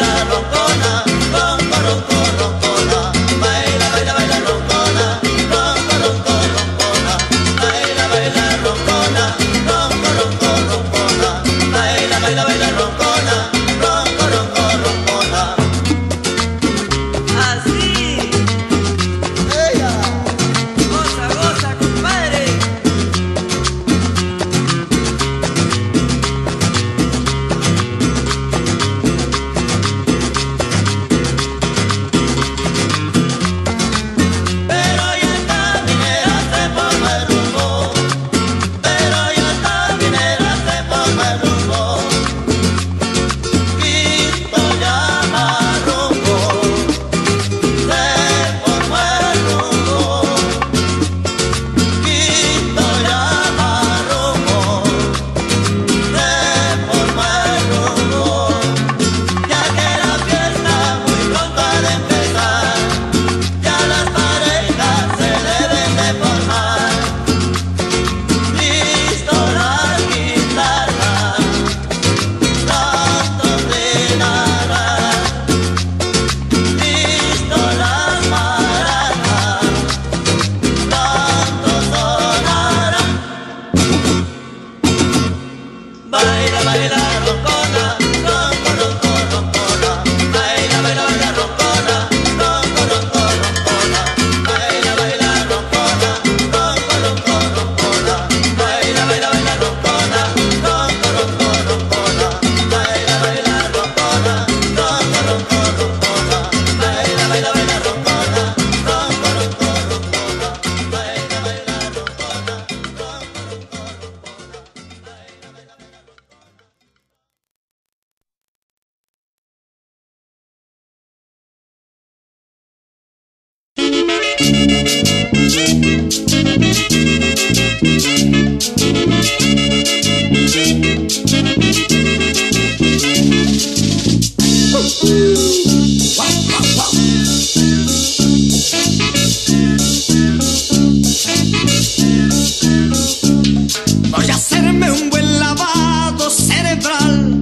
Voy a hacerme un buen lavado cerebral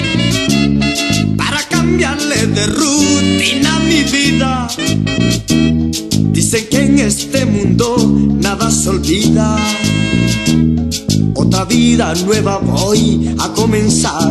para cambiarle de rutina a mi vida. Dicen que en este mundo nada se olvida. Otra vida nueva voy a comenzar.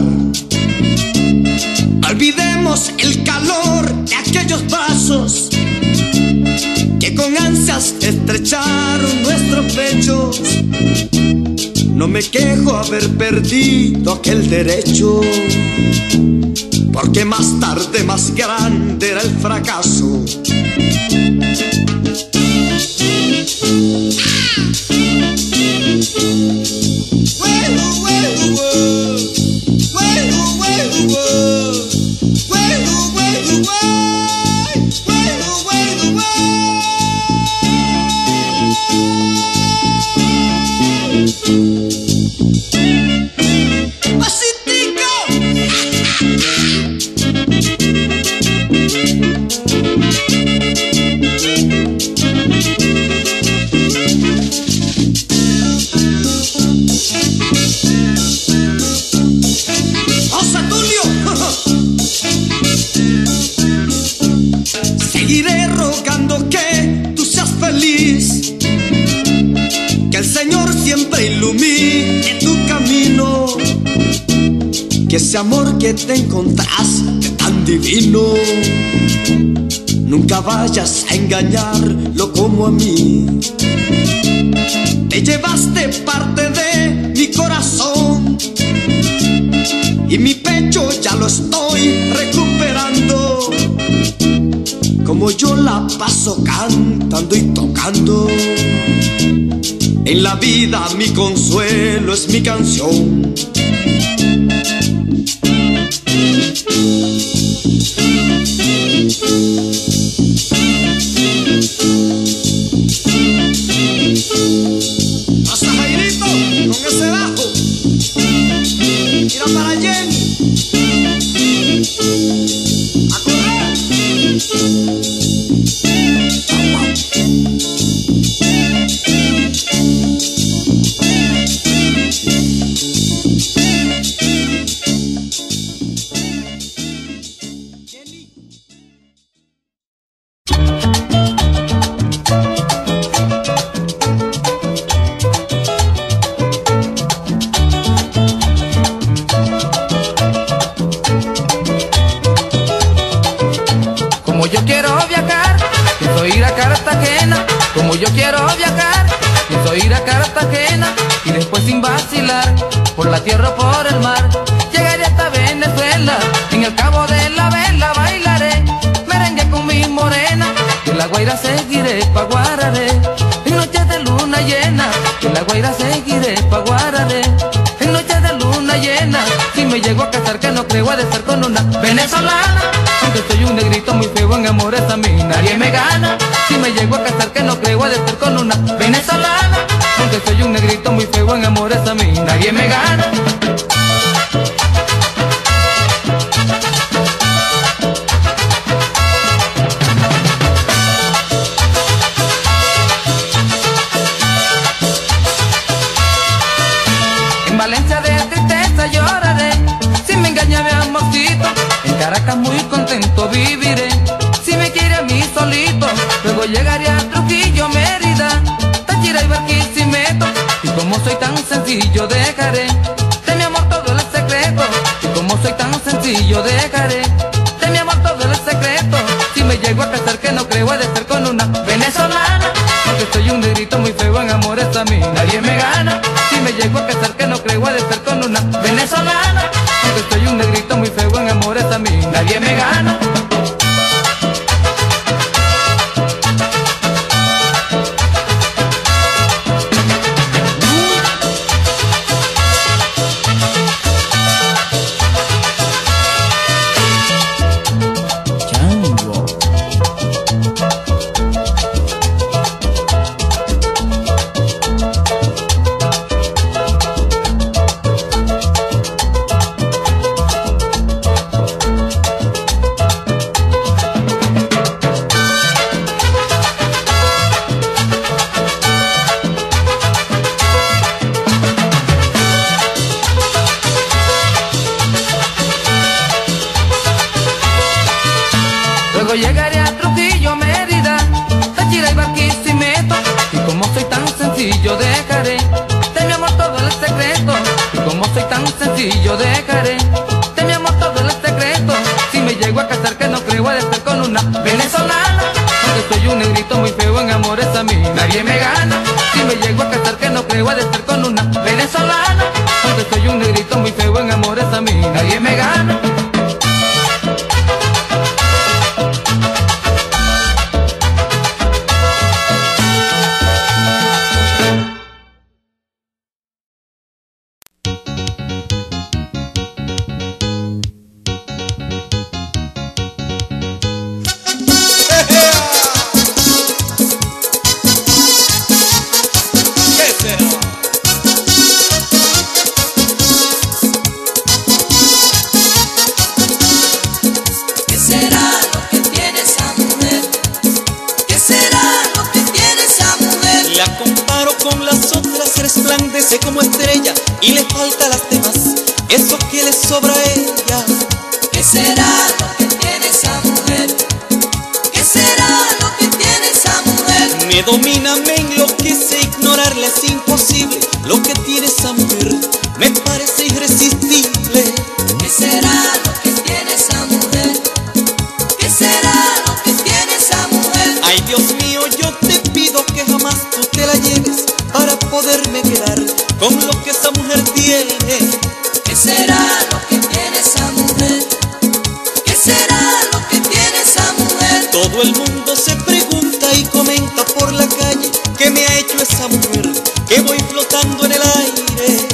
No olvidemos el calor de aquellos brazos que con ansias estrecharon nuestros pechos. No me quejo haber perdido aquel derecho, porque más tarde más grande era el fracaso. Seguiré rogando que tú seas feliz, que el Señor siempre ilumine tu camino, que ese amor que te encontraste tan divino, nunca vayas a engañarlo como a mí. Te llevaste parte de mi corazón y mi pecho ya lo estoy recuperando. Como yo la paso cantando y tocando, en la vida mi consuelo es mi canción. Pasa Jairito con ese bajo, mira para Jenny. A correr. yo quiero viajar, pienso ir a Cartagena. Como yo quiero viajar, pienso ir a Cartagena. Y después sin vacilar, por la tierra o por el mar, llegaré hasta Venezuela. En el Cabo de la Vela bailaré merengue con mi morena. En La Guaira seguiré pa' Guararé, en noches de luna llena. En La Guaira seguiré pa' Guararé, en noches de luna llena. Si me llego a casar, que no creo, ha de ser con una venezolana. Aunque soy un negrito muy feo, en amores a mí nadie me gana. Si me llego a casar, que no creo, ha de ser con una venezolana. Aunque soy un negrito muy feo, en amores a mí nadie me gana. En Valencia de tristeza lloraré, si me engaña mi amorcito. En Caracas muy contento viviré, si me quiere a mí solito. Luego llegaré a Trujillo, Mérida, Táchira y Barquisimeto. Y como soy tan sencillo dejaré de mi amor todo el secreto. Y como soy tan sencillo dejaré de mi amor todo el secreto. Si me llego a casar, que no creo, ha de ser con una venezolana. Porque soy un negrito muy feo, en amores a mí nadie me gana. Si me llego a casar, que no creo, ha de ser con una venezolana. Porque soy un negrito muy feo, en amores a mí nadie me gana. Luego llegaré a Trujillo, Mérida, Táchira y Barquisimeto. Y como soy tan sencillo dejaré de mi amor todo el secreto. Y como soy tan sencillo dejaré de mi amor todo el secreto. Si me llego a casar, que no creo, ha de ser con una venezolana. Aunque soy un negrito muy feo, en amores a mí nadie me gana. Si me llego a casar, que no creo, ha de ser con una venezolana. Aunque soy un negrito muy feo, en amores a mí nadie me gana. Resplandece como estrella y le falta a las demás eso que le sobra a ella. ¿Qué será lo que tiene esa mujer? ¿Qué será lo que tiene esa mujer? Me domina, me enloquece, ignorarla es imposible. Lo que tiene esa mujer me parece irresistible. ¿Qué será lo que tiene esa mujer? ¿Qué será lo que tiene esa mujer? Ay, Dios mío, yo te pido que jamás tú te la lleves para poderme quedar con lo que esa mujer tiene. ¿Qué será lo que tiene esa mujer? ¿Qué será lo que tiene esa mujer? Todo el mundo se pregunta y comenta por la calle ¿qué me ha hecho esa mujer? Que voy flotando en el aire.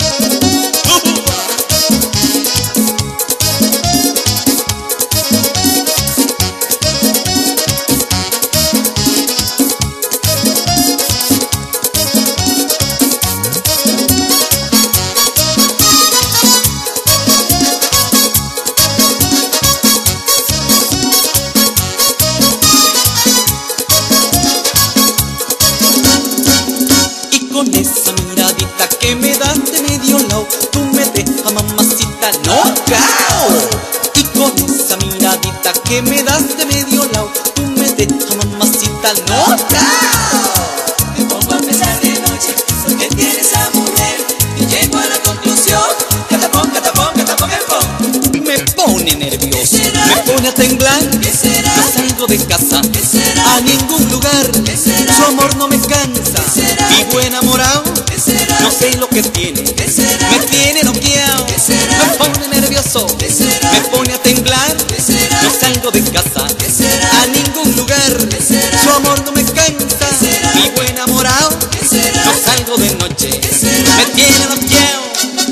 Con esa miradita que me das de medio lado, tú me dejas, mamacita, knockout. Y con esa miradita que me das de medio lado, tú me dejas, mamacita, knockout. Me pongo a pensar de noche lo que tiene esa mujer y llego a la conclusión, catapón, catapón, catapón, catapón. Me pone nervioso, me pone a temblar, ¿Qué será? me salgo casa, ¿qué será? a ningún lugar, ¿Qué será? su amor no me cansa. ¿Qué será? Vivo enamorado, ¿Qué será? no sé lo que tiene, ¿Qué será? me tiene noqueado, ¿Qué será? me pone nervioso, ¿Qué será? me pone a temblar, ¿Qué será? no salgo de casa, ¿Qué será? a ningún lugar, ¿Qué será? su amor no me cansa. ¿Qué será? Vivo enamorado, ¿Qué será? no salgo de noche, ¿Qué será? me tiene noqueado.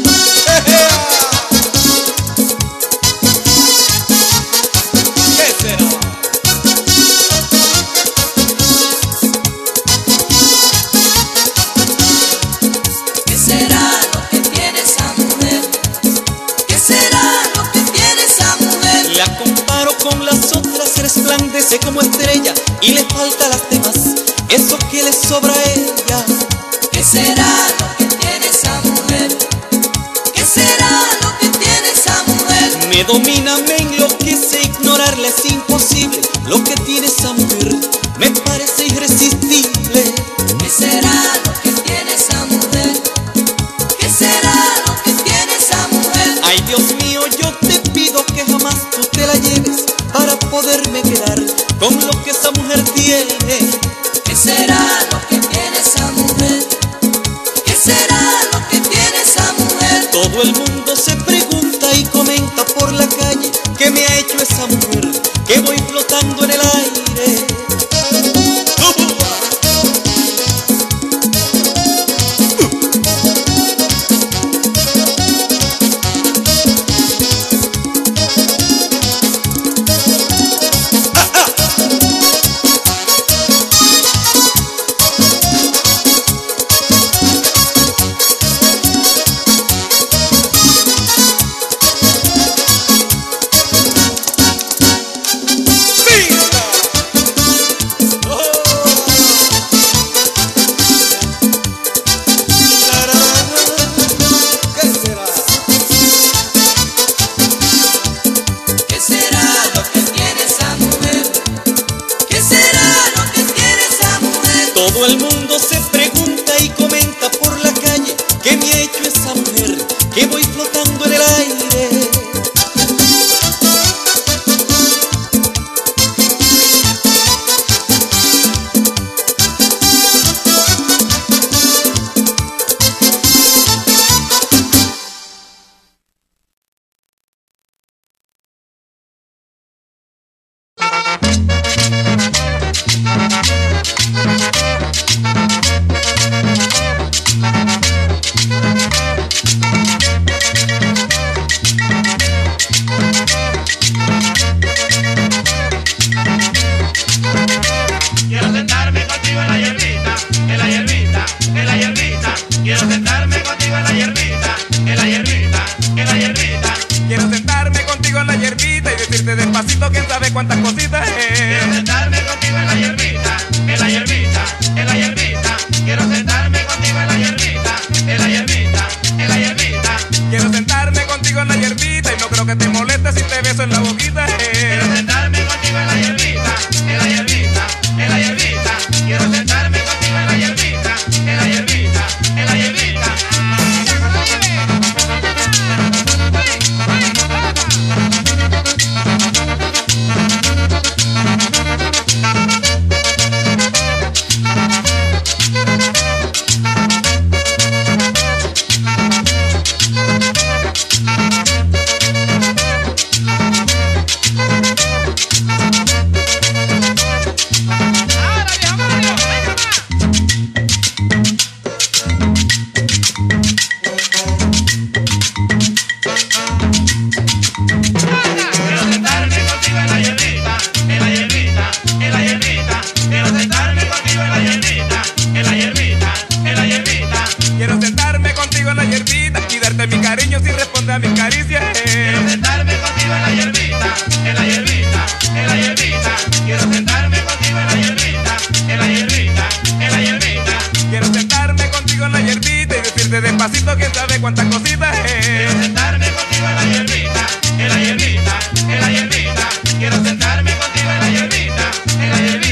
¿Qué será? ¿Qué será lo que tiene esa mujer? ¿Qué será lo que tiene esa mujer? La comparo con las otras, resplandece como estrella y le falta a las demás eso que le sobra a ella. ¿Qué será lo que tiene esa mujer? ¿Qué será lo que tiene esa mujer? Me domina, me enloquece, ignorarla es imposible. Lo que tiene esa mujer me parece irresistible. ¿Qué será lo que tiene esa mujer? ¿Qué será lo que tiene esa mujer? Ay, Dios mío, yo te pido que jamás tú te la lleves para poderme quedar con lo que esa mujer tiene. ¿Qué será lo que tiene esa mujer? ¿Qué será lo que tiene esa mujer? Todo el mundo se pregunta y comenta por la calle ¿qué me ha hecho esa mujer? Que voy flotando en el aire. ¿Qué será lo que tiene esa mujer? ¿Qué será lo que tiene esa mujer? Todo el mundo se pregunta y comenta por la calle ¿qué me ha hecho esa mujer? Que voy flotando en el aire. Quiero sentarme contigo en la hierbita, en la hierbita, en la hierbita. Quiero sentarme contigo en la hierbita, en la hierbita, en la hierbita. Quiero sentarme contigo en la hierbita y decirte despacito quién sabe cuántas cositas Quiero es. sentarme contigo en la hierbita, en la hierbita, en la hierbita. Quiero sentarme contigo en la hierbita, en la hierbita, en la hierbita. Quiero sentarme contigo en la hierbita y no creo que te moleste si te beso en la boquita Quiero es. sentarme contigo en la hierbita, en la hierbita, en la hierbita. Quiero sentarme contigo en la hierbita, en la hierbita, en la hierbita. Quiero sentarme contigo en la hierbita, en la hierbita, en la hierbita. Quiero sentarme contigo en la hierbita, en la hierbita, en la hierbita. Quiero sentarme contigo en la hierbita y darte mi cariño sin responder a mis caricias Quiero es. sentarme contigo en la hierbita, en la hierbita, en la hierbita. Quiero sentarme contigo en la hierbita, en la hierbita, en la hierbita. Quiero sentarme contigo en la hierbita y decirte despacito quién sabe cuántas cositas Quiero es. sentarme contigo en la hierbita, en la hierbita, en la hierbita. Quiero sentarme contigo en la hierbita, en la hierbita.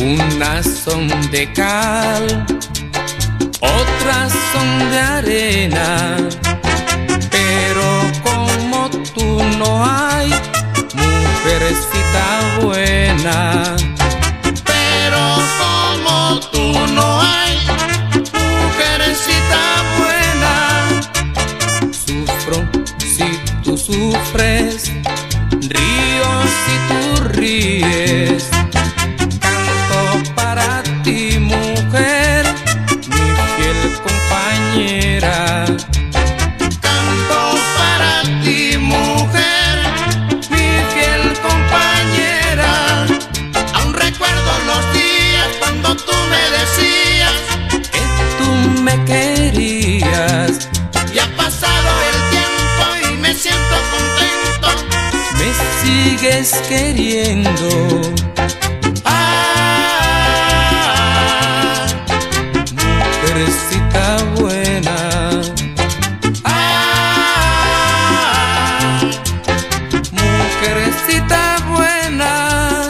Unas son de cal, otras son de arena, pero como tú no hay mujercita buena. Pero como tú no hay mujercita buena. Sufro si tú sufres, río si tú ríes. Canto para ti, mujer, mi fiel compañera. Canto para ti, mujer, mi fiel compañera. Aún recuerdo los días cuando tú me decías que tú me querías. Y ha pasado el tiempo y me siento contento. Me sigues queriendo. Mujercita buena. Mujercita buena.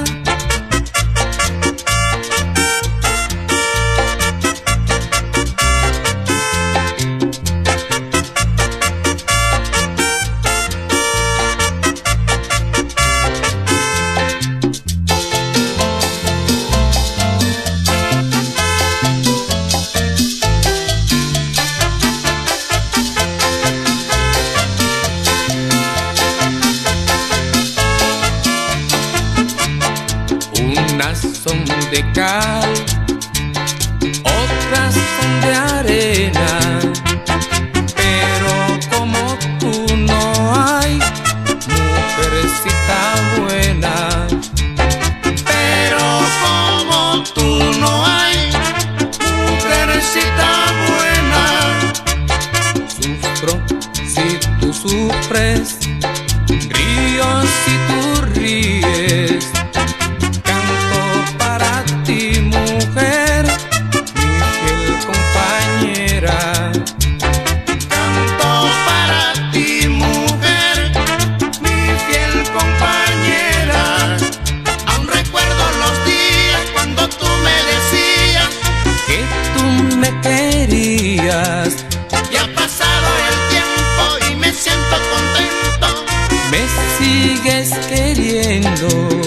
Unas son de cal, otras son de arena, pero como tú no hay mujercita buena. Pero como tú no hay mujercita buena. Sufro si tú sufres, río si tú ríes. Mujer, mi fiel compañera. Canto para ti, mujer, mi fiel compañera. Aún recuerdo los días cuando tú me decías que tú me querías. Y ha pasado el tiempo y me siento contento. Me sigues queriendo.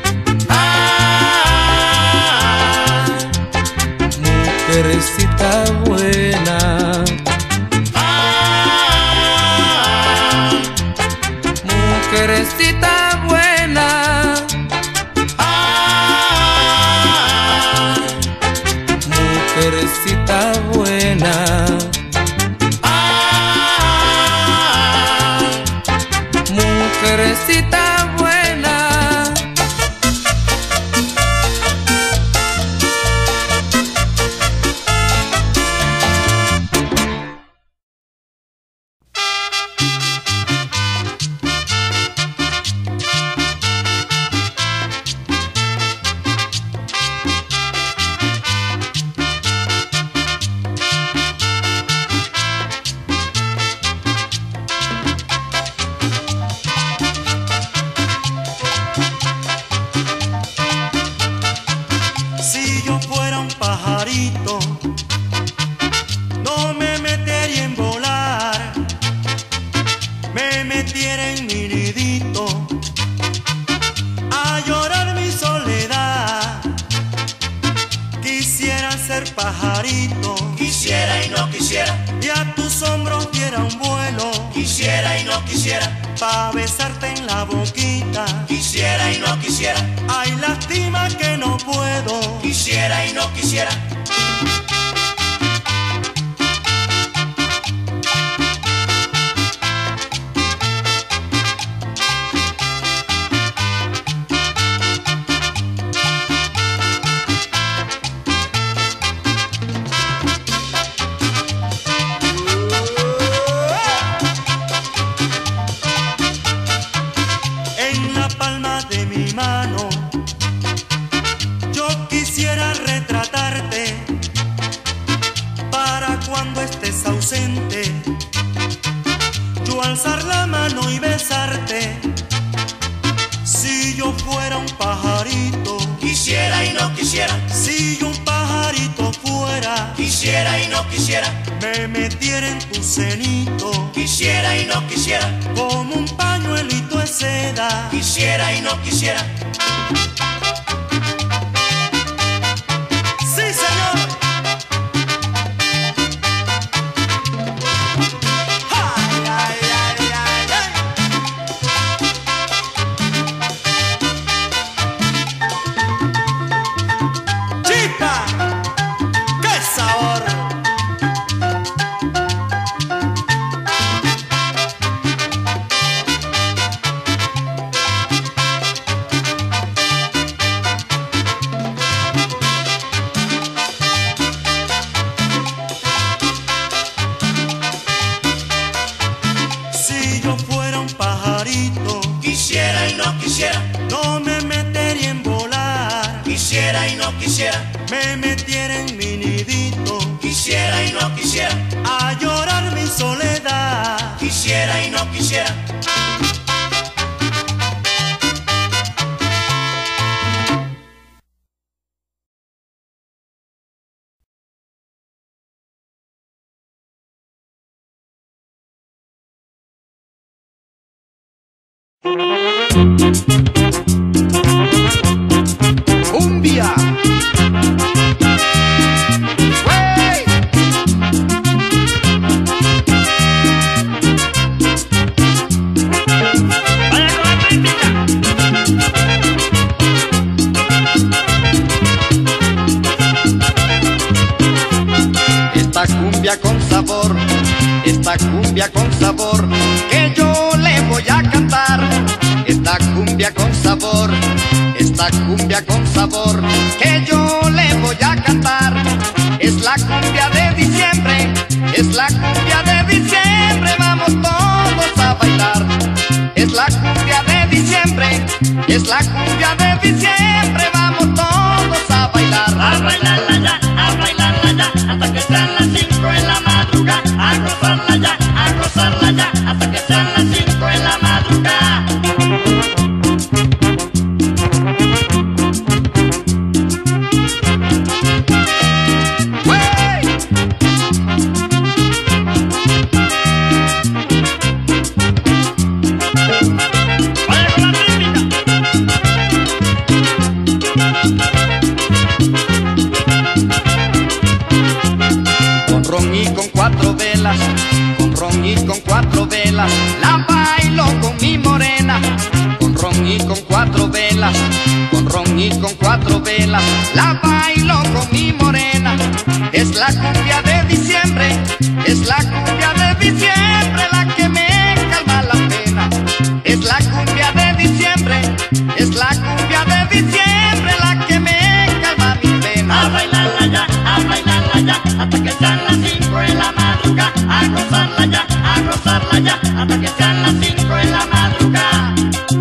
Mujercita buena. Mujercita buena. Mujercita buena. Mujercita buena. Si yo fuera un pajarito, no me metería en volar, me metiera en mi nidito a llorar mi soledad. Quisiera ser pajarito, Quisiera y no quisiera, y a tus hombros diera un vuelo, quisiera y no quisiera, pa' besarte en la boquita. quisiera y no quisiera, Ay, lástima que no puedo. quisiera y no quisiera. En la palma de mi mano yo quisiera retratarte quisiera. Si yo un pajarito fuera, Quisiera y no quisiera. me metiera en tu cenito, Quisiera y no quisiera. como un pañuelito de seda. Quisiera y no quisiera. Sí, señor. Ay, ay, ay, ay, ay. Chica, qué sabor. Si yo fuera un pajarito, Quisiera y no quisiera. no me metería en volar, Quisiera y no quisiera. me metiera en mi nidito Quisiera y no quisiera. a llorar mi soledad. Quisiera y no quisiera. Cumbia. ¡Wey! Vaya con la crítica. Esta cumbia con sabor, esta cumbia con sabor, que yo le voy a cantar. Esta cumbia con sabor, esta cumbia con sabor, que yo le voy a cantar. Es la cumbia de diciembre, es la cumbia de diciembre, vamos todos a bailar. Es la cumbia de diciembre, es la cumbia de diciembre, vamos todos a bailar. A bailarla ya, hasta que sean las 5 en la madrugada. A gozarla ya, hasta que sean las 5 en la madrugada. Vaya con la crítica. Con ron y con cuatro velas, con ron y con cuatro velas, la bailo con mi morena. Con ron y con cuatro velas, con ron y con cuatro velas, la bailo con mi morena. Es la cumbia de diciembre, es la cumbia de diciembre, la que me calma la pena. Es la cumbia de diciembre, es la cumbia de diciembre, la que me calma mi pena. A bailarla ya, hasta que sean las 5 en la madrugada. A gozarla ya, hasta que sean las 5 en la madrugada.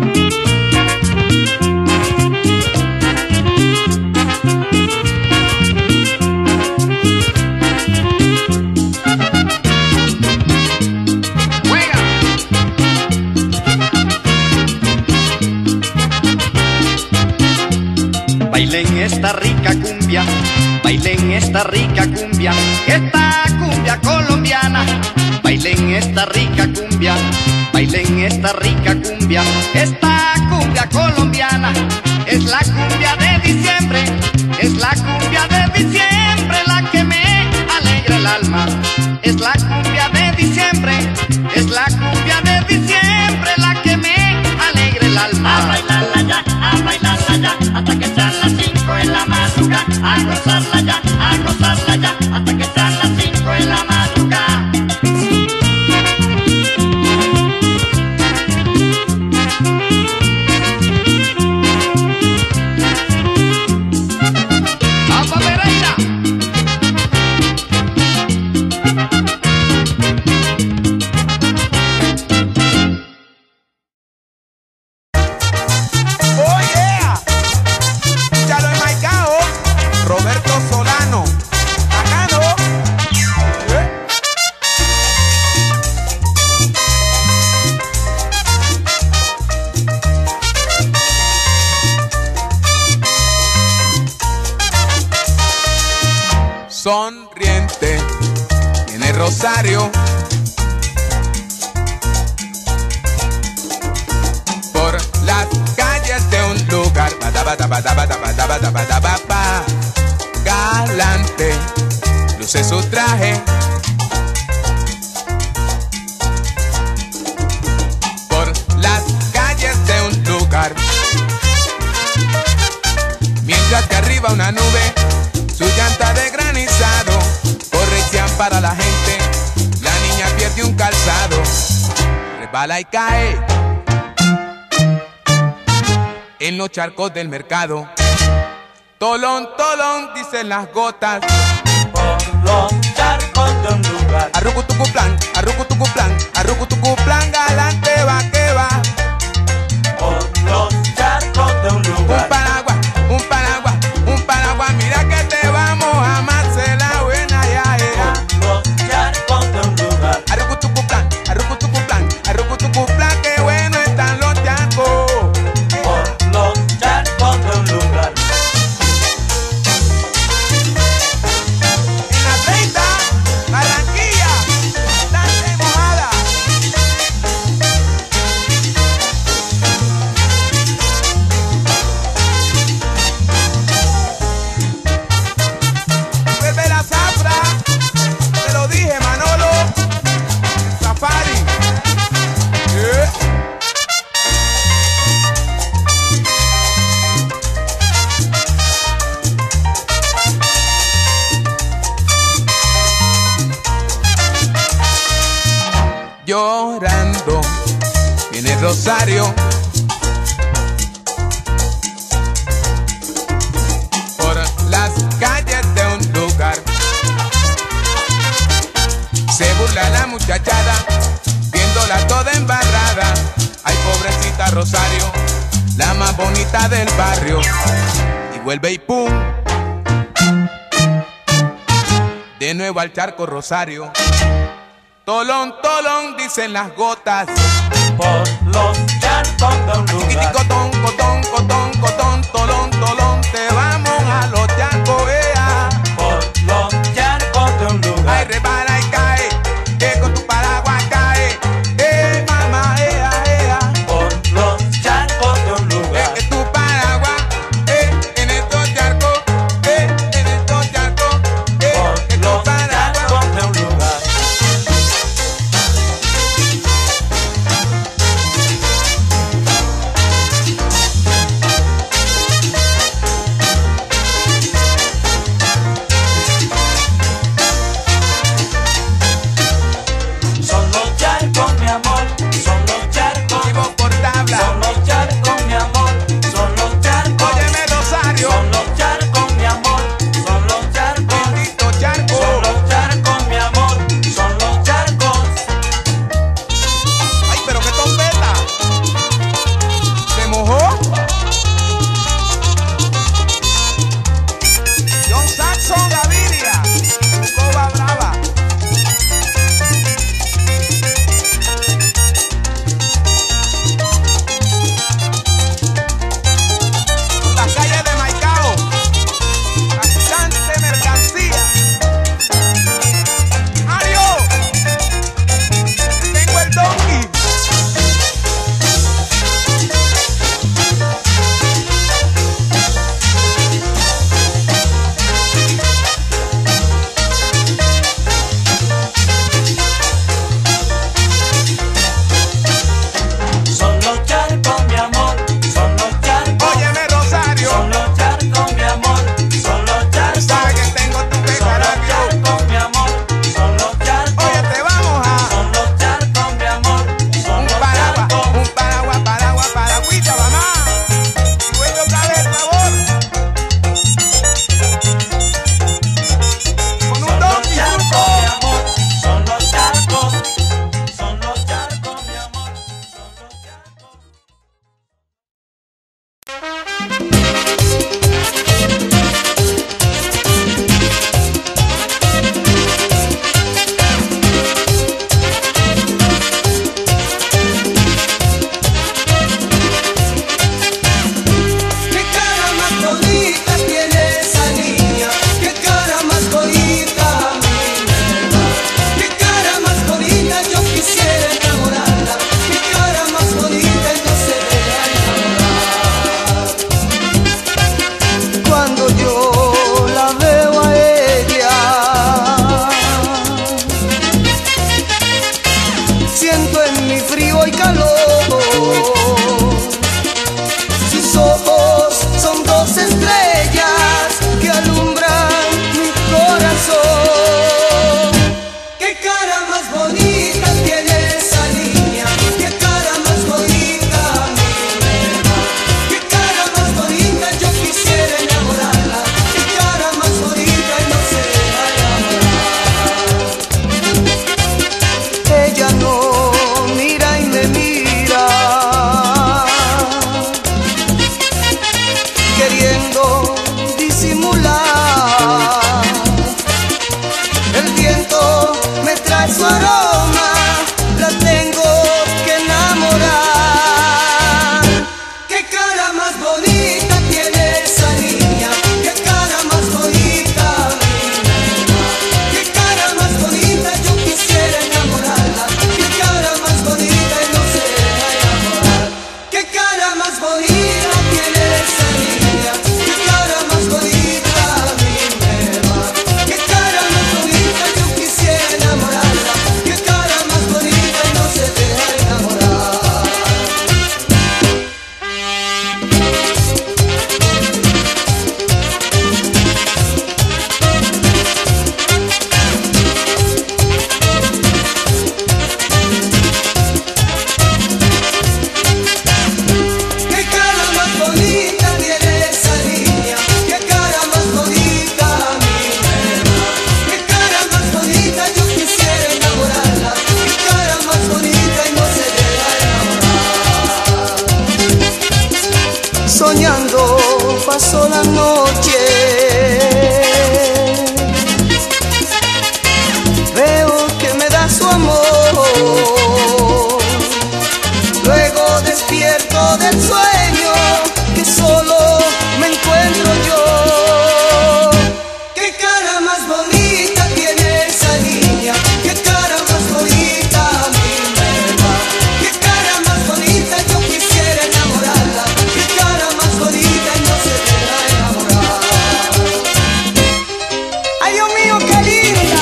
¡Juega! Bailen esta rica cumbia, bailen esta rica cumbia, esta cumbia colombiana. Bailen esta rica cumbia, bailen esta rica cumbia, esta cumbia colombiana. Es la cumbia de diciembre, es la cumbia de diciembre, la que me alegra el alma. Es la cumbia de diciembre, es la cumbia de diciembre, la que me alegra el alma. A bailarla ya, hasta que sean las 5 en la madrugada. A gozarla ya, hasta que sean las 5 en la madrugada. ¡Apa Pereira! Oh yeah, ya lo he marcado. Roberto sonriente viene Rosario. Por las calles de un lugar galante, luce su traje. Por las calles de un lugar, mientras que arriba una nube, su llanta de granizado, corre y se ampara la gente. La niña pierde un calzado, resbala y cae en los charcos del mercado. Tolón, tolón, dicen las gotas. Por los charcos de un lugar. Arrucutucuplan, galante va que va. Por los charcos de un lugar. Un paraguas, mira que te vamos a amarse la buena ya era. Por los charcos de un lugar. Arrucutucuplan, que bueno están los charcos. Por los charcos de un lugar. En la 30, Barranquilla, bastante mojada. Vuelve la zafra, te lo dije, Manolo. El safari. Llorando viene Rosario. Por las calles de un lugar, se burla la muchachada, viéndola toda embarrada. Ay, pobrecita Rosario, la más bonita del barrio. Y vuelve y pum, de nuevo al charco Rosario. Tolón, tolón, dicen las gotas. Por los charcos de un lugar. Cotón, tolón, tolón, te vamos a los charcos, ea. Por los charcos de un Ay, lugar. repara y cae, que con tu paraguas cae. Mamá, ea, ea. Por los charcos de un lugar. Que tu paraguas, en estos charcos, en estos charcos, que Por tu los paraguas. charcos de un lugar. Son los charcos, mi amor. Son los charcos. Vivo por tabla. Son los charcos, mi amor. Son los charcos. Óyeme, Rosario, Son los charcos, mi amor. Son los charcos. bendito charco. Son los charcos, mi amor. Son los charcos. Ay, pero qué trompeta. ¿Se mojó? John Saxon Gaviria, Coba Brava. Las calles de Maicao, bastante mercancía. Mario, tengo el donkey. Son los charcos, mi amor. Son los charcos. Óyeme, Rosario, Son los charcos, mi amor. Son los charcos. sabes que tengo tu Son los pecarabio. charcos, mi amor. Son los charcos. Oye, te vamos a Son los charcos, mi amor. Son los charcos. paraguita, mamá. Y vuelve otra vez, por favor. Con un Son los donkey, charcos, junto. mi amor. Son los charcos. Son los charcos, mi amor. Son los charcos. Qué cara más bonita tiene esa niña, qué cara más bonita. soñando pasó la noche. Veo que me da su amor, luego despierto del sueño que solo me encuentro yo. Qué cara más bonita tiene esa niña, qué cara más bonita a mí me va. Qué cara más bonita, yo quisiera enamorarla. Qué cara más bonita y no se deja enamorar. Ay, Dios mío, qué linda.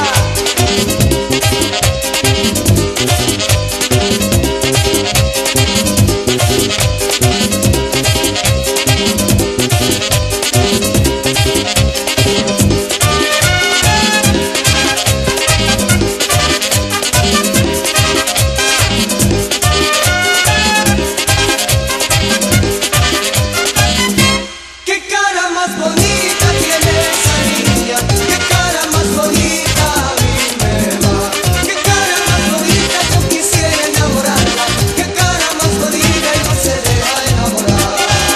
Qué cara más bonita tiene esa niña, qué cara más bonita a mí me va. Qué cara más bonita, yo quisiera enamorarla. Qué cara más bonita y no se deja enamorar.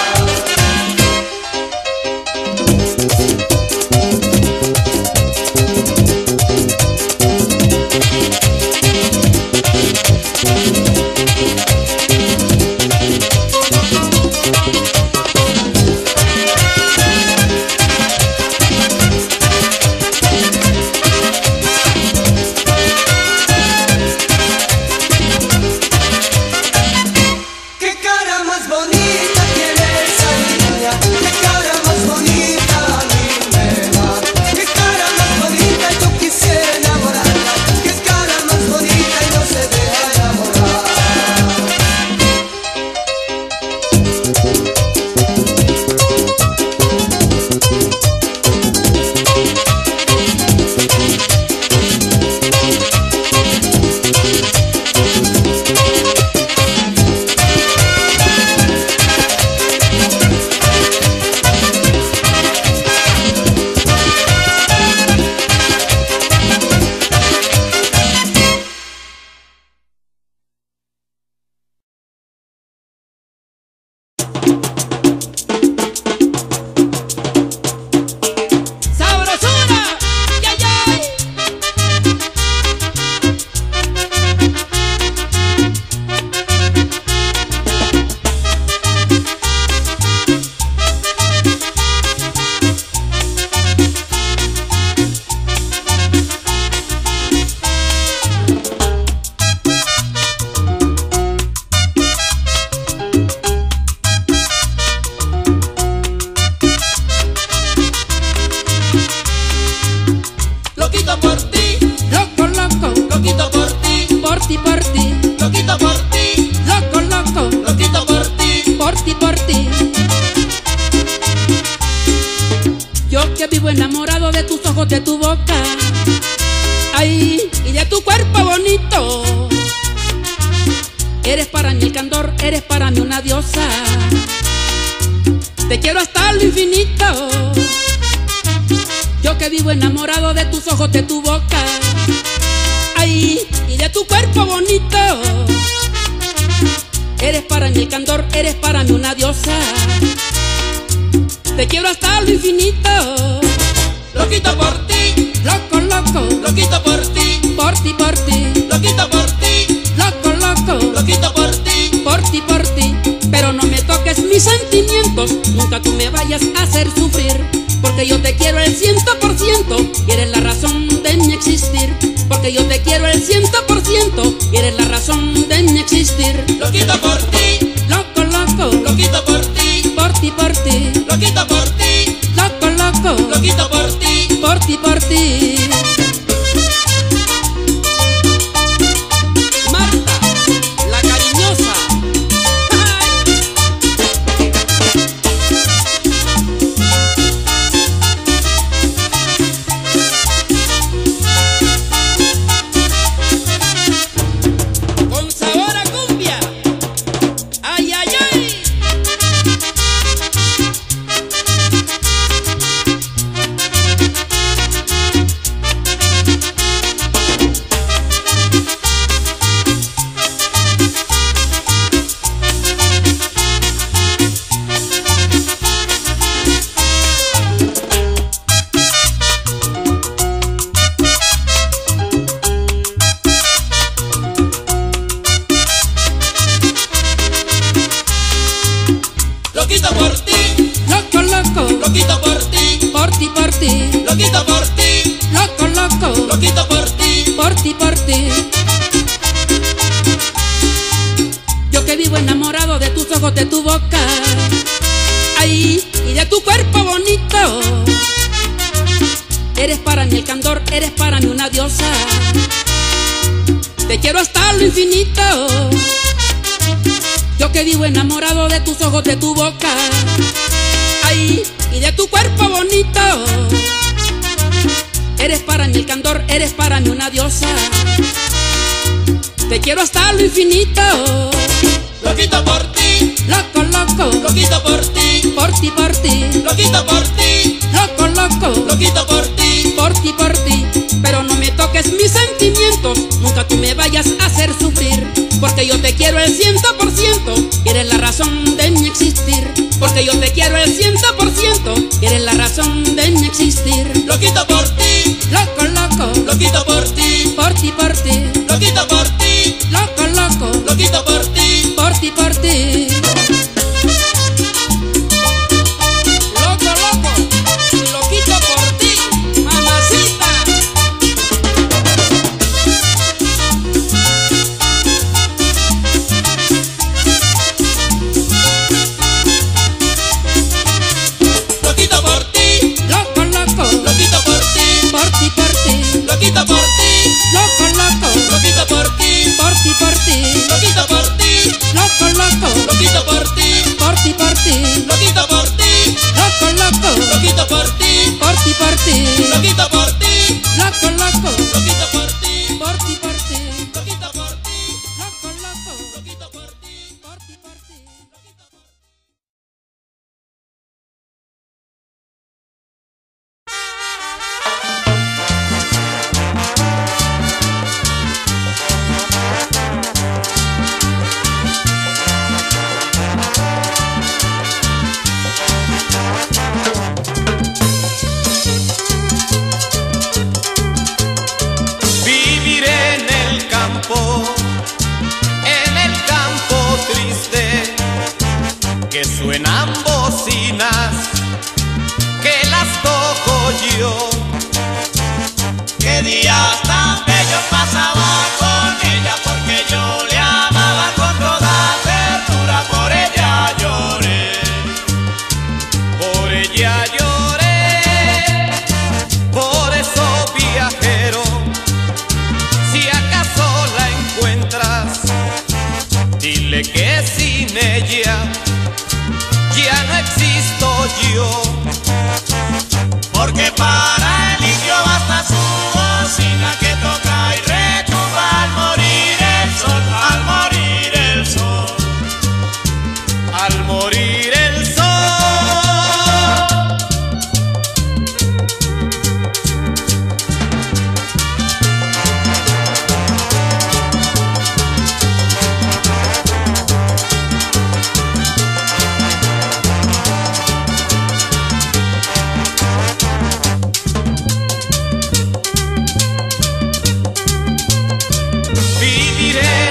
Qué cara más bonita tiene esa niña, qué cara más bonita a mí me va. Qué cara más bonita, yo quisiera enamorarla. Qué cara más bonita y no se deja enamorar. ¡Sabrosura! ¡Yay, yay! Loquito por ti, Loco, loco, loquito por ti, por ti, por ti. loquito por ti, Loco, loco, loquito por ti. por ti, por ti. Yo que vivo enamorado de tus ojos, de tu boca, ay, y de tu cuerpo bonito. Eres para mí el candor, eres para mí una diosa. Te quiero hasta lo infinito. Yo que vivo enamorado de tus ojos, de tu boca, ay, y de tu cuerpo bonito. Eres para mí el candor, eres para mí una diosa. Te quiero hasta lo infinito. Loquito por ti, Loco, loco, loquito por ti, por ti, por ti. loquito por ti, Loco, loco, loquito por ti. por ti, por ti. Pero no me toques mis sentimientos, nunca tú me vayas a hacer sufrir. Porque yo te quiero el 100% y eres la razón de mi existir. Porque yo te quiero el 100% y eres la razón de mi existir. Loquito por ti, Loco, loco, loquito por ti, por ti, por ti. loquito por ti, Loco, loco, loquito por ti. por ti, por ti. Marta, la cariñosa. Ay. Con sabor a cumbia. Ay, ay, ay. Loquito por ti, loco, loco, loquito por ti, por ti, por ti, loquito por ti, loco, loco, loquito por ti. por ti, por ti. Yo que vivo enamorado de tus ojos, de tu boca, ay, y de tu cuerpo bonito. Eres para mí el candor, eres para mí una diosa. Te quiero hasta lo infinito. Yo que vivo enamorado de tus ojos, de tu boca, ay, y de tu cuerpo bonito. Eres para mí el candor, eres para mí una diosa. Te quiero hasta lo infinito. Loquito por ti, Loco, loco, loquito por ti, por ti, por ti, loquito por ti, loco, loco, loquito por ti. por ti, por ti. Pero no me toques mis sentimientos, nunca tú me vayas a hacer sufrir. Porque yo te quiero el 100%, y eres la razón de mi existir. Porque yo te quiero el 100%, y eres la razón de mi existir. Loquito por ti, Loco, loco, loquito por ti, por ti, por ti, loquito por ti, loco, loco, loquito por ti. por ti, por ti. Loco, loco, loquito por ti, mamacita. Loquito por ti, Loco, loco, loquito por ti, por ti, por ti, loquito por ti, loco, loco, loquito por ti, por ti, por ti, loquito por ti, loco, loco, loquito por ti, por ti, por ti, loquito por ti, loco, loco, loquito por ti, por ti, por ti, loquito por ti, loco, loco, loquito por ti, por ti, por ti, loquito por ti, loco, loco, loquito por ti. por ti, por ti. Viviré en el campo triste, que suenan bocinas, que las toco yo. Qué días tan bellos pasaba con ella, porque yo le amaba con toda ternura. Por ella lloré, por ella lloré. Por eso, viajero, si acaso la encuentras, dile que sin ella ya no existo yo. Porque para el indio basta su bocina, que toca y retumba al morir el sol, al morir el sol, al morir el sol. Viviré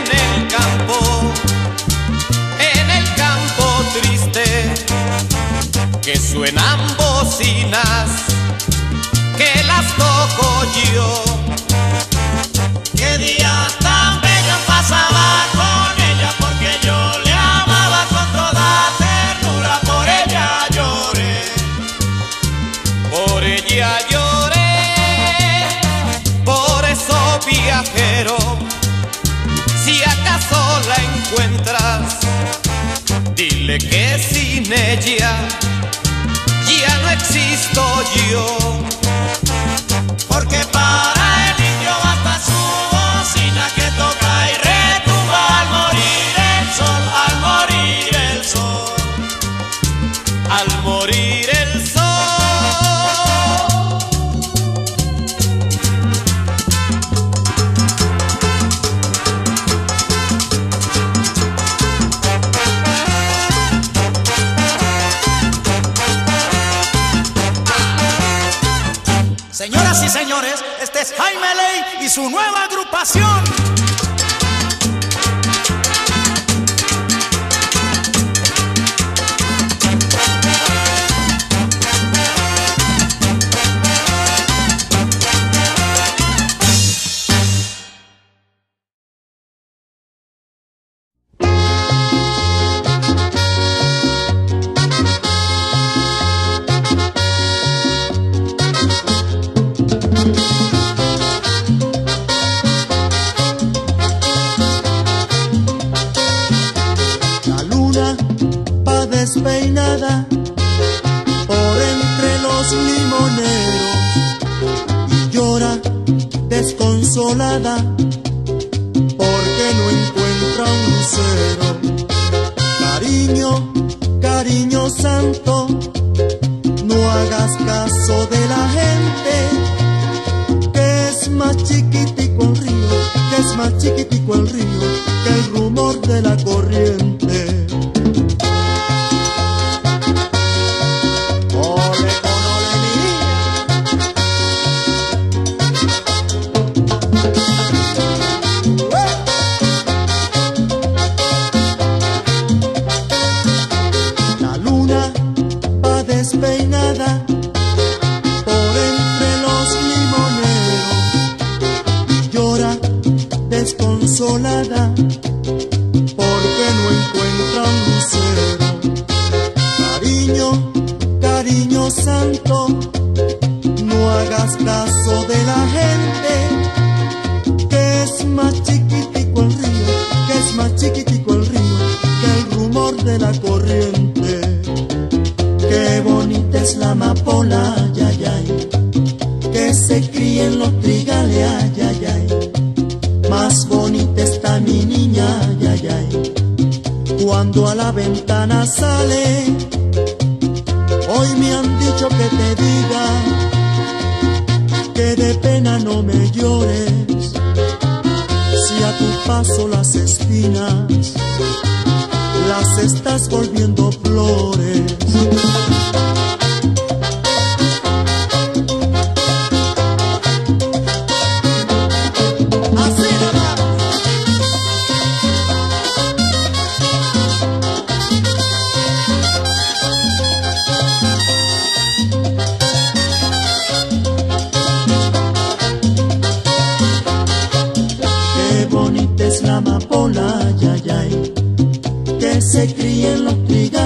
en el campo triste, que suenan bocinas, que las toco yo. Qué días tan bellos pasaba con ella, porque yo le amaba con toda ternura. Por ella lloré, por ella lloré. Por eso, viajero, si acaso la encuentras, dile que sin ella ya no existo yo. Porque para el indio basta su bocina, que toca y retumba al morir el sol, al morir el sol, al morir el sol. Señoras y señores, este es Jaime Ley y su nueva agrupación. desconsolada porque no encuentra un lucero. Cariño, cariño santo, no hagas caso de la gente, que es más chiquitico el río, que es más chiquitico el río que el rumor de la corriente. Ole con ole niña. La luna va despeinada por entre los limoneros y llora desconsolada porque no encuentra un lucero. Cariño, cariño santo, no hagas caso de la gente, que es más chiquitico el río, que es más chiquitico el río que el rumor de la corriente. Qué bonita es la amapola, ay, ay, ay, que se cría en los trigales, ay, ay, ay. Más bonita está mi niña, ay, ay, ay, cuando a la ventana sale. Hoy me han dicho que te diga que de pena no me llores, si a tu paso las espinas las estás volviendo flores. Así nomás. Qué bonita es la amapola, ay, ay, ay, que se cría en los trigales.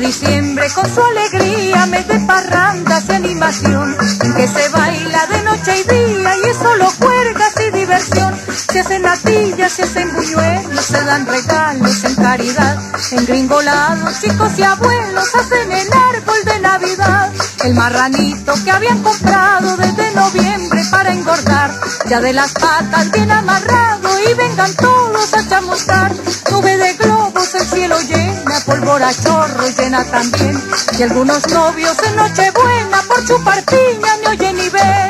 diciembre con su alegría, mes de parrandas y animación, en que se baila de noche y día y es solo juergas y diversión. Se hacen natillas, se hacen buñuelos, se dan regalos en caridad, engringolados chicos y abuelos hacen el árbol de Navidad. El marranito que habían comprado desde noviembre para engordar, ya de las patas bien amarrado y vengan todos a chamuscar. Nube de globos el cielo llena, pólvora chorro llena también, y algunos novios en Nochebuena por chupar piña ni oyen ni ven.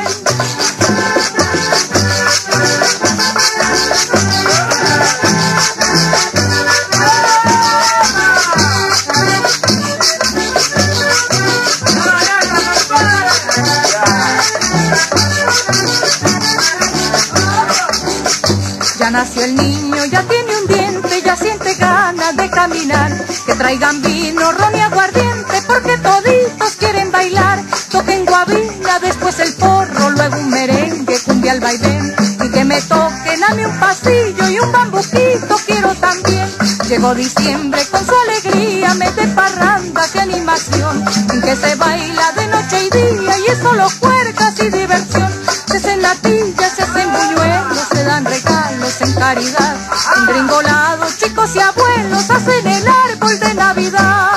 Ya nació el niño, ya tiene un diente, ya siente ganas de caminar. Que traigan vino, ron y aguardiente, porque toditos quieren bailar. Toquen guabina, después el porro, luego un merengue, cumbia al vaivén. Y que me toquen a mí un pasillo y un bambuquito quiero también. Llegó diciembre con su alegría, mes de parrandas y animación, en que se baila de noche y día y es solo juergas y diversión. Se hacen natillas, se hacen buñuelos, se dan regalos en caridad, engringolados chicos y abuelos hacen el árbol de Navidad.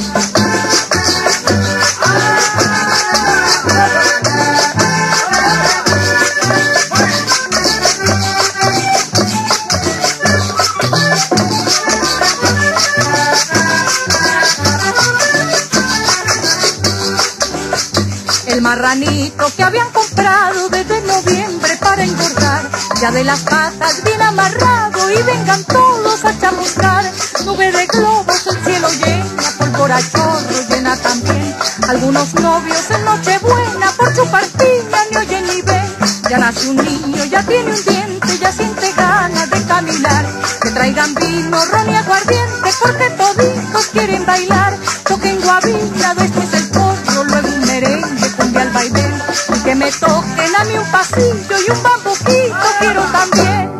El marranito que habían comprado desde noviembre para engordar, ya de las patas bien amarrado y vengan todos a chamuscar. Nube de globos el cielo llena, pólvora chorro llena también, algunos novios en Nochebuena por chupar piña ni oyen ni ven. Ya nace un niño, ya tiene un diente, ya siente ganas de caminar. Que traigan vino, ron y aguardiente, porque toditos quieren bailar. Toquen guabina, después el porro, luego un merengue, cumbia al vaivén. Y que me toquen a mí un pasillo y un bambuquito quiero también.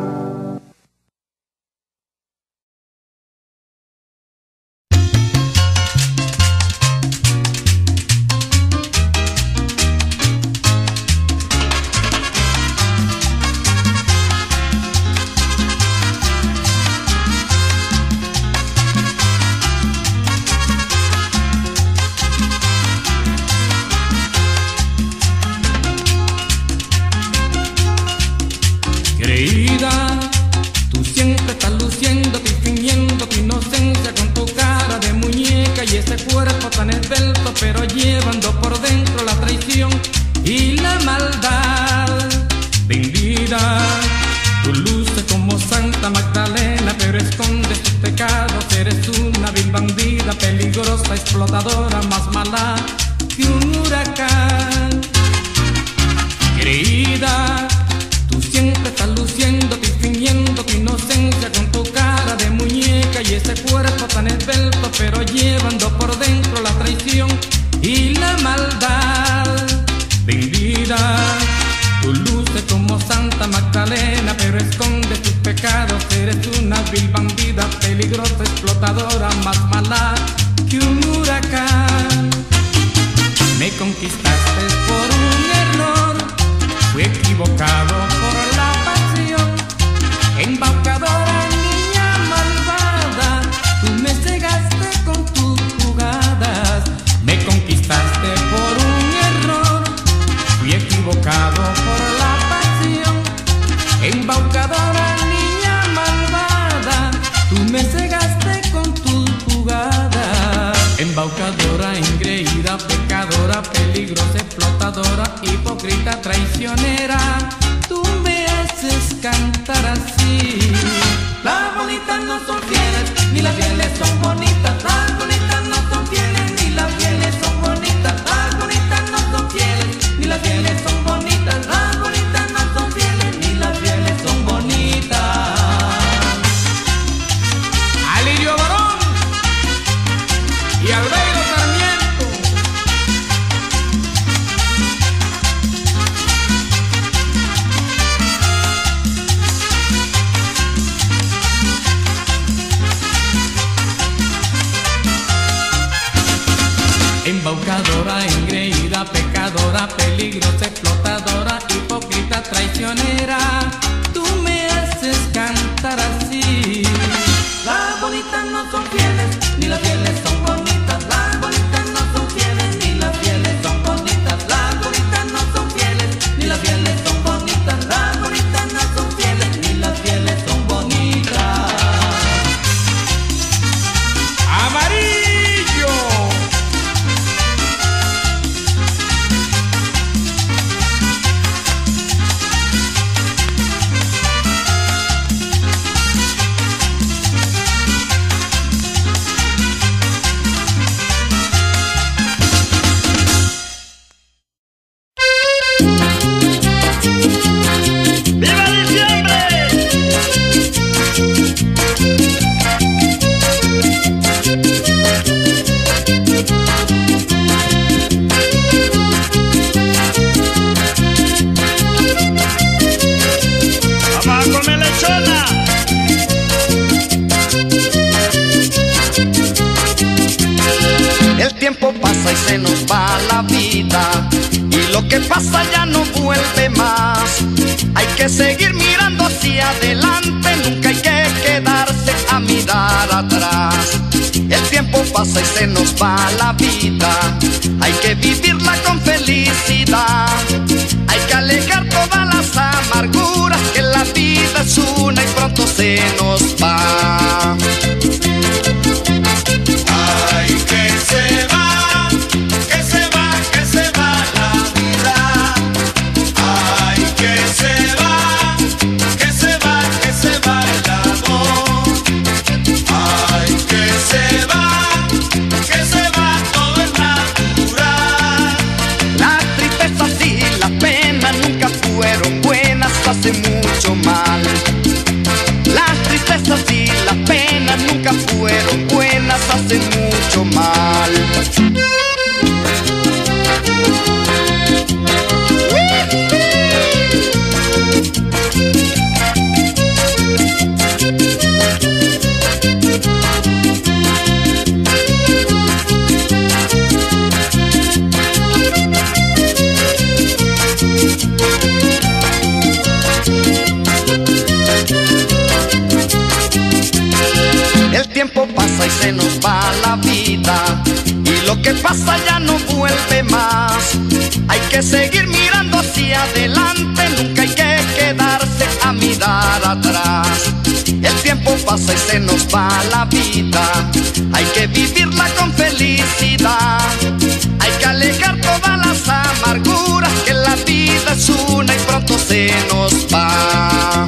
Explotadora, más mala que un huracán. Querida, tú siempre estás luciéndote y fingiendo tu inocencia con tu cara de muñeca y ese cuerpo tan esbelto, pero llevando por dentro la traición y la maldad. Vendida, tú luces como Santa Magdalena, pero escondes tus pecados. Eres una vil bandida, peligrosa, explotadora, más mala que un huracán. Me conquistaste por un error, fui equivocado por la pasión. Embaucadora, niña malvada, tú me cegaste con tus jugadas. Me conquistaste por un error, fui equivocado por la pasión. Embaucadora, niña malvada, tú me cegaste con tus jugadas. Embaucadora, engreída, pecadora, peligrosa, explotadora, hipócrita, traicionera, tú me haces cantar así. Las bonitas no son fieles, ni las fieles son bonitas. Las bonitas no son fieles, ni las fieles son bonitas. Las bonitas no son fieles, ni las fieles son bonitas. Las bonitas no son fieles, ni las fieles son bonitas. Alirio Barón y Albeiro Sarmiento. embaucadora, engreída, pecadora, peligrosa, explotadora, hipócrita, traicionera. Tú me haces cantar así. Las bonitas no son fieles, ni las fieles son bonitas. Las bonitas no son fieles, ni las fieles son bonitas. Las bonitas no son fieles, ni las fieles son bonitas. Las bonitas no son fieles, ni las fieles son bonitas. Amarillo. ¡Viva diciembre! ¡Vamos a comer lechona! El tiempo pasa y se nos va la vida, y lo que pasa ya no vuelve más. Hay que seguir mirando hacia adelante, nunca hay que quedarse a mirar atrás. El tiempo pasa y se nos va la vida, hay que vivirla con felicidad. Hay que alejar todas las amarguras, que la vida es una y pronto se nos va. Ay, que se va, que se va, que se va la vida. Ay, que se va, que se va, que se va el amor. Ay, que se va todo es natural. Las tristezas y las penas nunca fueron buenas, hace mucho mal. Las tristezas y las penas nunca fueron buenas, hacen mucho mal. El tiempo pasa y se nos va la vida, y lo que pasa ya no vuelve más. Hay que seguir mirando hacia adelante, nunca hay que quedarse a mirar atrás. El tiempo pasa y se nos va la vida, hay que vivirla con felicidad. Hay que alejar todas las amarguras, que la vida es una y pronto se nos va.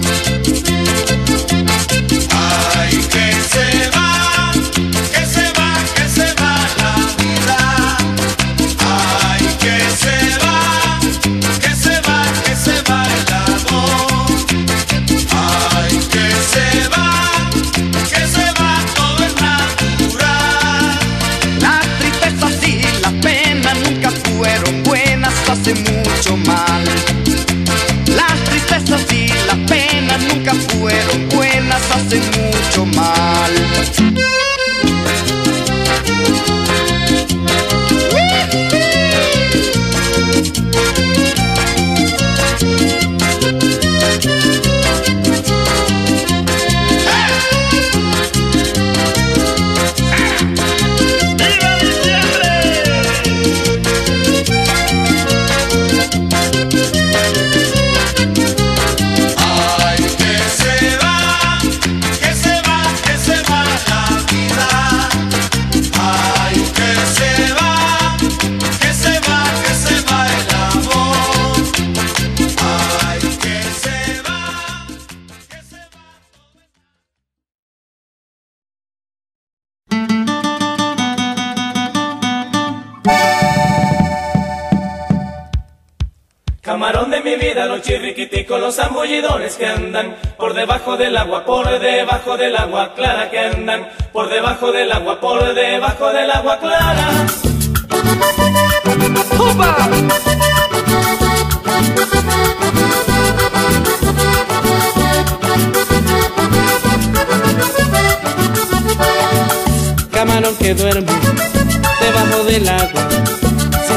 Ay, que se va, que se va, que se va la vida. Ay, que se va, que se va, que se va el amor. Ay, que se va todo es natural. Las tristezas y las penas nunca fueron buenas, hace mucho mal. Las tristezas y las penas nunca fueron buenas, hacen mucho mal. ¡Viva diciembre! Ay, que se va, que se va, que se va la vida. Ay, que se va, que se va, que se va el amor. Ay, que se va, que se va. Camarón de mi vida, los chirriquiticos, los zambullidones que andan por debajo del agua clara que andan por debajo del agua clara. ¡Upa! Camarón que duerme debajo del agua,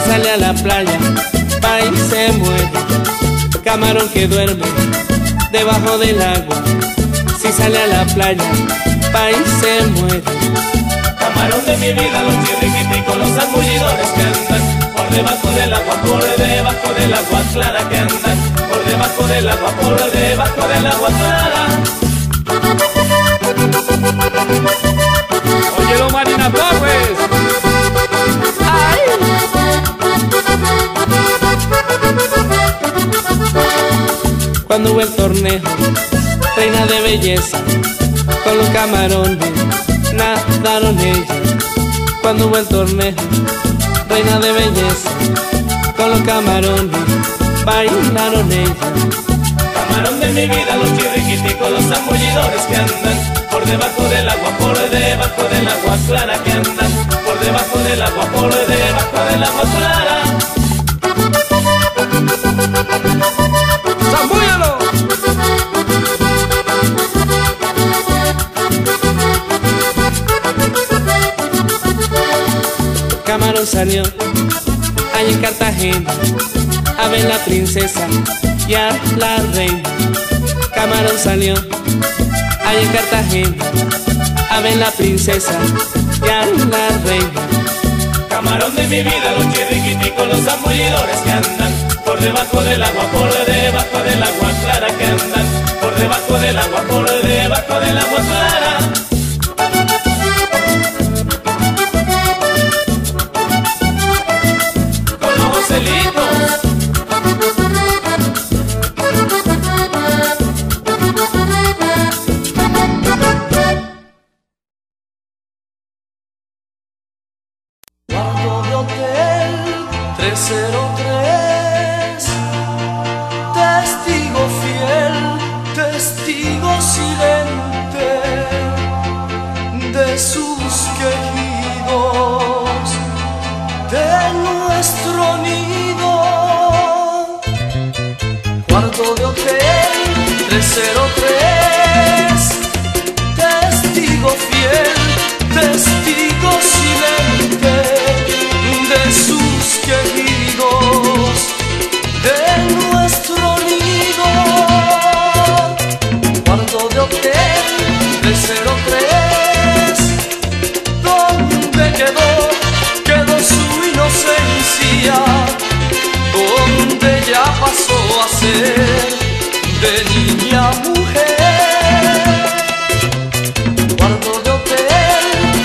sale a la playa, va y se muere. Camarón que duerme debajo del agua, si sale a la playa, va y se muere. Camarón de mi vida, los chirriquiticos, los zambullidores que andan por debajo del agua, por debajo del agua clara que andan por debajo del agua, por debajo del agua clara. Óyelo, Marina Torres. ¡Ay! Cuando hubo el torneo, reina de belleza, con los camarones nadaron ella. Cuando hubo el torneo, reina de belleza, con los camarones bailaron ella. Camarón de mi vida, los chirriquiticos, los zambullidores que andan por debajo del agua, por debajo del agua clara que andan por debajo del agua, por debajo del agua clara. ¡Zambúllalo! Camarón salió allá en Cartagena a ver la princesa y a la reina. Camarón salió allá en Cartagena a ver la princesa y a la reina. Camarón de mi vida, los chirriquiticos, los zambullidores que andan por debajo del agua, por debajo del agua clara que andan por debajo del agua, por debajo del agua clara. Con los Joselitos. Cuarto de hotel 303, testigo fiel, testigo silente de sus quejidos, de nuestro nido. Cuarto de hotel 303, testigo fiel, testigo silente de sus queridos, de nuestro nido. Cuarto de hotel 303, ¿dónde quedó su inocencia? ¿Dónde ya pasó a ser de niña a mujer? Cuarto de hotel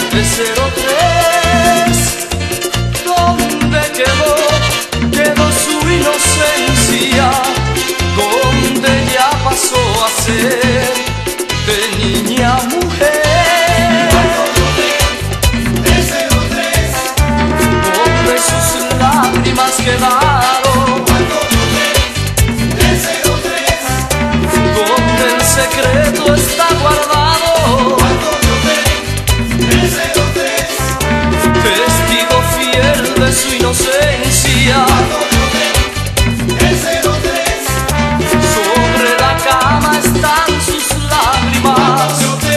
303, ¿dónde quedó su inocencia? ¿Dónde ya pasó a ser de niña a mujer? Cuarto de hotel 303, ¿dónde sus lágrimas quedaron? Cuarto de hotel 303, ¿dónde el secreto está guardado? Cuarto de hotel 303, testigo fiel de su inocencia. Sobre la cama están sus lágrimas.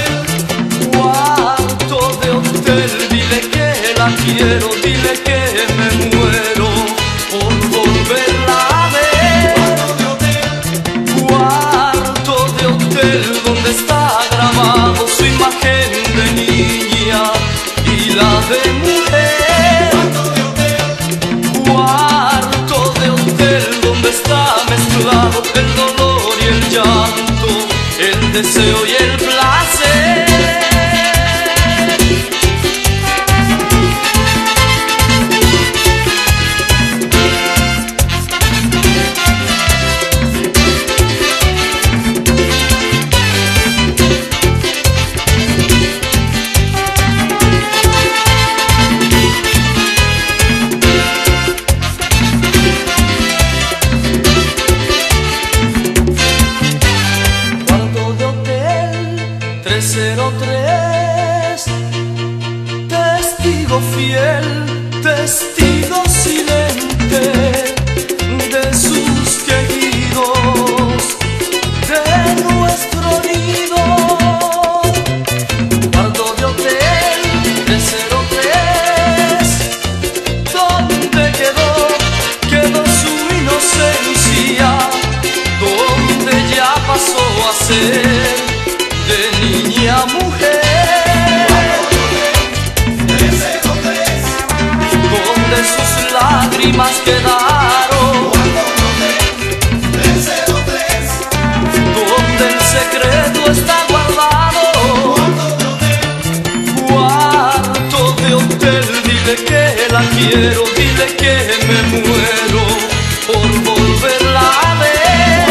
Cuarto de hotel, dile que la quiero, dile que me muero por volverla a ver. Cuarto de hotel, donde está grabado su imagen de niña y la de mujer. Cuarto de hotel, donde está mezclado el dolor y el llanto, el deseo y el placer. Cuarto de hotel 303, testigo fiel, testigo silente de sus queridos, de nuestro nido. Cuarto de hotel 303, ¿dónde quedó donde sus lágrimas quedaron, donde el secreto está guardado, cuarto de hotel, dile que la quiero, dile que me muero por volverla a ver.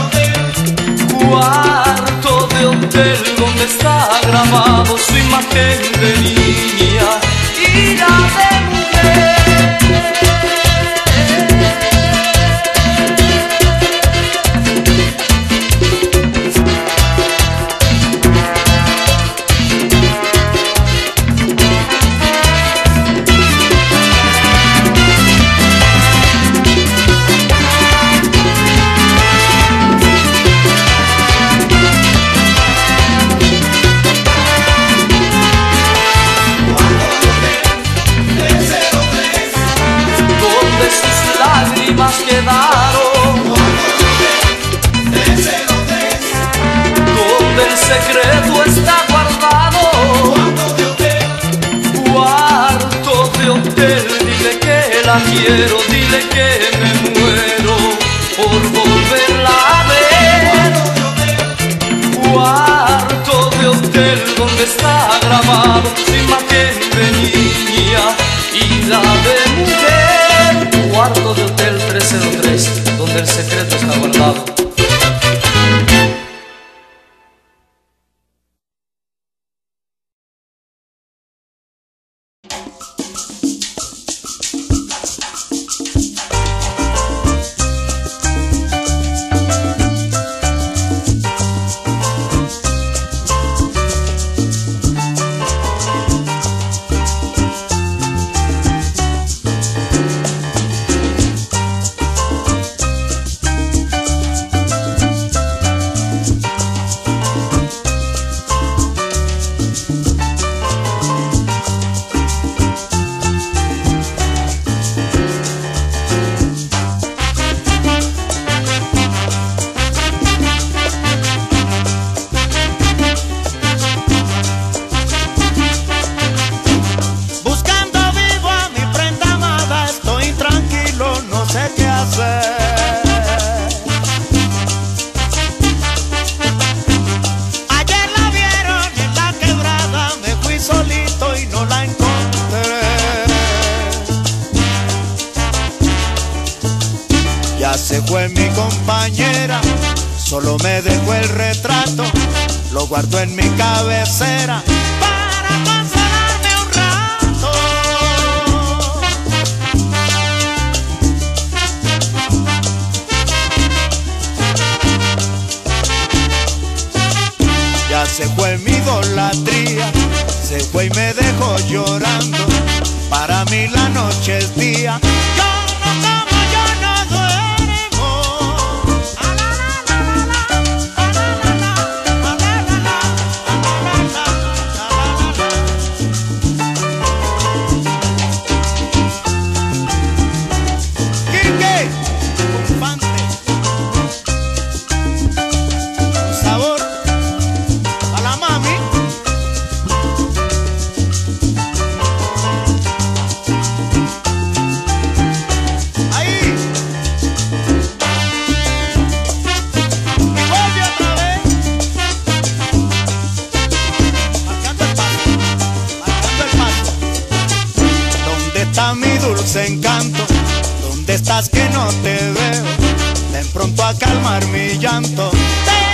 Cuarto de hotel donde está grabado su imagen de niña y la de mujer. Quedaron, donde el secreto está guardado, cuarto de hotel, dile que la quiero, dile que me muero por volverla a ver. Cuarto de hotel donde está grabado su imagen de niña y la de mujer. Cuarto de hotel 303, donde el secreto está guardado. Se fue mi compañera, solo me dejó el retrato, lo guardo en mi cabecera para consolarme un rato. Ya se fue mi idolatría, se fue y me dejó llorando, para mí la noche es día. Mi dulce encanto, ¿dónde estás que no te veo? Ven pronto a calmar mi llanto.